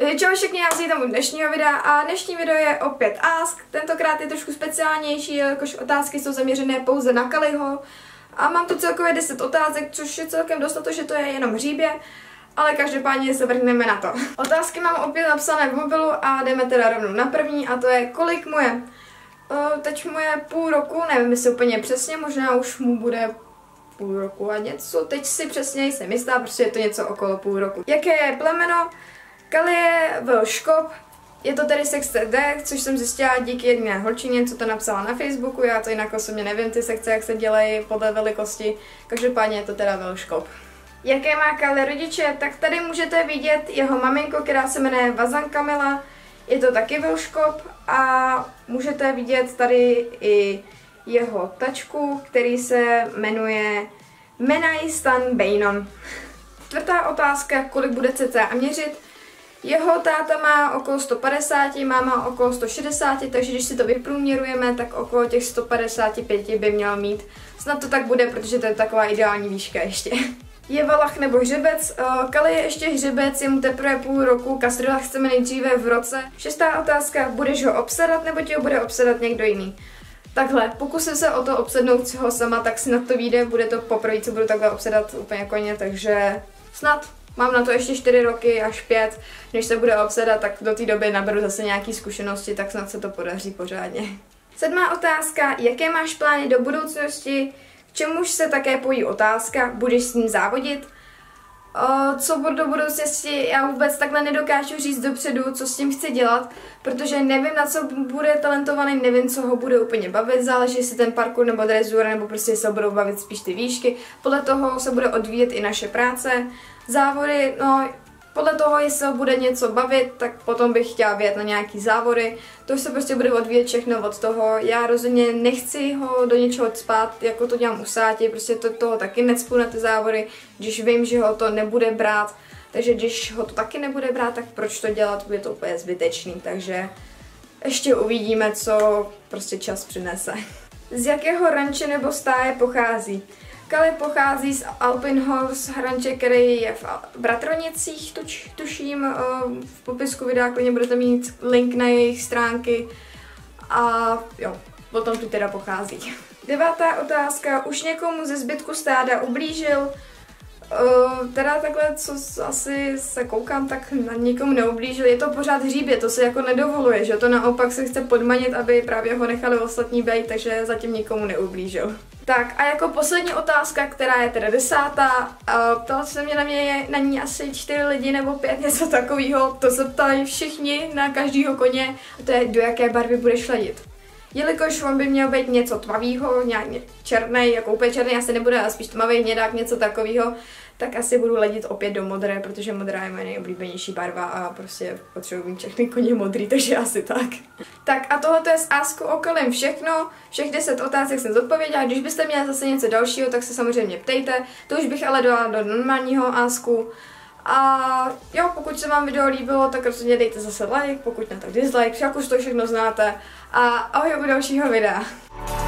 Takže čau všichni, já se vítám u dnešního videa a dnešní video je opět Ask. Tentokrát je trošku speciálnější, jakož otázky jsou zaměřené pouze na Kaliho. A mám tu celkově 10 otázek, což je celkem dost na to, že to je jenom hříbě. Ale každopádně se vrhneme na to. Otázky mám opět napsané v mobilu a jdeme teda rovnou na první a to je, kolik mu je. Teď mu je půl roku, nevím jestli úplně přesně, možná už mu bude půl roku a něco. Teď si přesně nejsem jistá, protože je to něco okolo půl roku. Jaké je plemeno? Kali je Welshkop, je to tedy sekce D, což jsem zjistila díky jedné holčině, co to napsala na Facebooku, já to jinak osobně nevím, ty sekce, jak se dělají podle velikosti, každopádně je to teda Welshkop. Jaké má Kali rodiče? Tak tady můžete vidět jeho maminko, která se jmenuje Vazan Kamila, je to taky Welshkop a můžete vidět tady i jeho tačku, který se jmenuje Menai Stan Beinon. Čtvrtá otázka, kolik bude cca měřit? Jeho táta má okolo 150, máma okolo 160, takže když si to vyprůměrujeme, tak okolo těch 155 by měl mít. Snad to tak bude, protože to je taková ideální výška ještě. Je valach nebo hřebec? Kali je ještě hřebec, je mu teprve půl roku, kastrila chceme nejdříve v roce. Šestá otázka, budeš ho obsedat nebo tě ho bude obsedat někdo jiný? Takhle, pokusím se o to obsednout ho sama, tak si na to vyjde, bude to poprvé, co budu takhle obsedat úplně koně, takže snad. Mám na to ještě 4 roky až 5, než se bude obsedat, tak do té doby naberu zase nějaké zkušenosti, tak snad se to podaří pořádně. Sedmá otázka, jaké máš plány do budoucnosti, k čemuž se také pojí otázka, budeš s ním závodit? Co budu do budoucnosti, já vůbec takhle nedokážu říct dopředu, co s tím chci dělat, protože nevím, na co bude talentovaný, nevím, co ho bude úplně bavit, záleží, jestli ten parkour nebo dresura, nebo prostě se budou bavit spíš ty výšky, podle toho se bude odvíjet i naše práce, závody, no podle toho, jestli ho bude něco bavit, tak potom bych chtěla vyjet na nějaký závody, to se prostě bude odvíjet všechno od toho, já rozhodně nechci ho do něčeho cpát, jako to dělám u Sáti, prostě toho taky necpu na ty závody, když vím, že ho to nebude brát, takže když ho to taky nebude brát, tak proč to dělat, bude to úplně zbytečný, takže ještě uvidíme, co prostě čas přinese. Z jakého ranče nebo stáje pochází? Kali pochází z Alpenhorst ranče, který je v Bratronicích, tuším, v popisku videa klidně budete mít link na jejich stránky a jo, potom tu teda pochází. Devátá otázka, už někomu ze zbytku stáda ublížil? Teda takhle, co asi se koukám, tak na nikomu neublížil, je to pořád hříbě, to se jako nedovoluje, že to naopak se chce podmanit, aby právě ho nechali ostatní být, takže zatím nikomu neublížil. Tak a jako poslední otázka, která je teda 10. Ptala se mě na ní asi 4 lidi nebo 5, něco takového. To se ptají všichni na každýho koně, a to je, do jaké barvy budeš ladit. Jelikož on by měl být něco tmavého, nějak černý, jako úplně černý asi nebude, ale spíš tmavý hnědák, něco takového, tak asi budu ladit opět do modré, protože modrá je moje nejoblíbenější barva a prostě potřebuji mít všechny koně modrý, takže asi tak. Tak a tohle je z Asku okolem všechno, všech 10 otázek jsem zodpověděla, když byste měli zase něco dalšího, tak se samozřejmě ptejte, to už bych ale dala do normálního Asku. A jo, pokud se vám video líbilo, tak rozhodně dejte zase like, pokud ne, tak dislike, jak už to všechno znáte. A ahoj u dalšího videa.